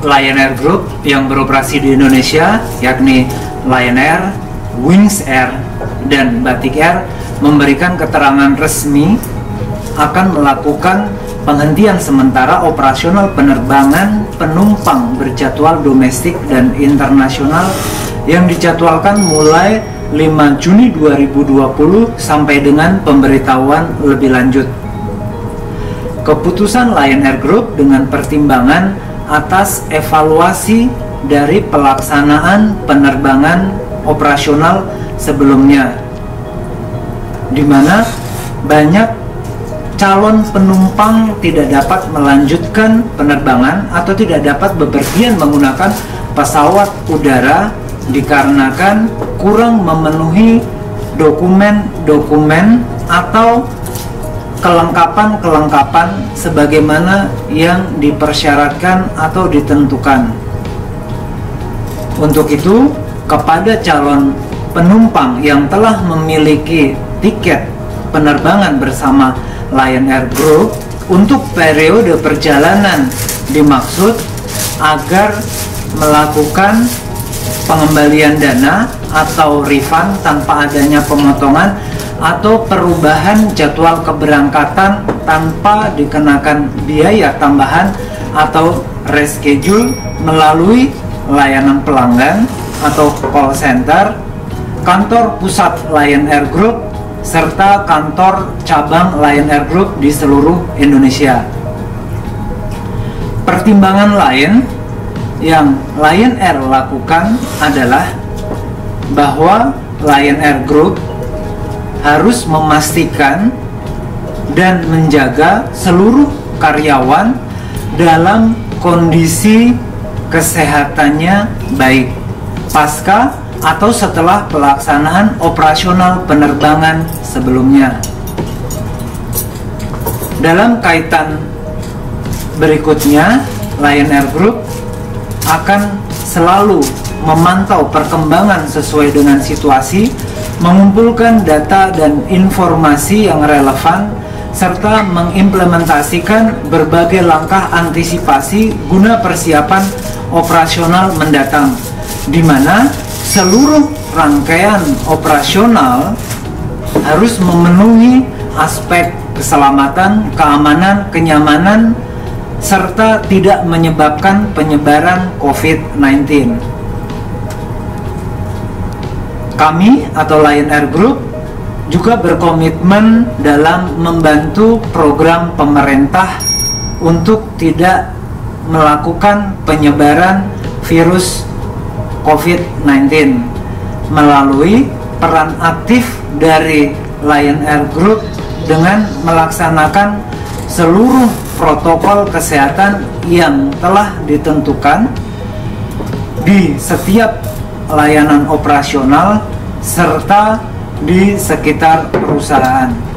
Lion Air Group yang beroperasi di Indonesia, yakni Lion Air, Wings Air, dan Batik Air, memberikan keterangan resmi akan melakukan penghentian sementara operasional penerbangan penumpang berjadwal domestik dan internasional yang dijadwalkan mulai 5 Juni 2020 sampai dengan pemberitahuan lebih lanjut. Keputusan Lion Air Group dengan pertimbangan atas evaluasi dari pelaksanaan penerbangan operasional sebelumnya, di mana banyak calon penumpang tidak dapat melanjutkan penerbangan atau tidak dapat bepergian menggunakan pesawat udara dikarenakan kurang memenuhi dokumen-dokumen atau kelengkapan-kelengkapan sebagaimana yang dipersyaratkan atau ditentukan. Untuk itu, kepada calon penumpang yang telah memiliki tiket penerbangan bersama Lion Air Group untuk periode perjalanan dimaksud agar melakukan pengembalian dana atau refund tanpa adanya pemotongan atau perubahan jadwal keberangkatan tanpa dikenakan biaya tambahan atau reschedule melalui layanan pelanggan atau call center, kantor pusat Lion Air Group, serta kantor cabang Lion Air Group di seluruh Indonesia. Pertimbangan lain yang Lion Air lakukan adalah bahwa Lion Air Group harus memastikan dan menjaga seluruh karyawan dalam kondisi kesehatannya baik pasca atau setelah pelaksanaan operasional penerbangan sebelumnya. Dalam kaitan berikutnya, Lion Air Group akan selalu memantau perkembangan sesuai dengan situasi, mengumpulkan data dan informasi yang relevan, serta mengimplementasikan berbagai langkah antisipasi guna persiapan operasional mendatang, di mana seluruh rangkaian operasional harus memenuhi aspek keselamatan, keamanan, kenyamanan, serta tidak menyebabkan penyebaran COVID-19. Kami atau Lion Air Group juga berkomitmen dalam membantu program pemerintah untuk tidak melakukan penyebaran virus COVID-19 melalui peran aktif dari Lion Air Group dengan melaksanakan seluruh protokol kesehatan yang telah ditentukan di setiap layanan operasional serta di sekitar perusahaan.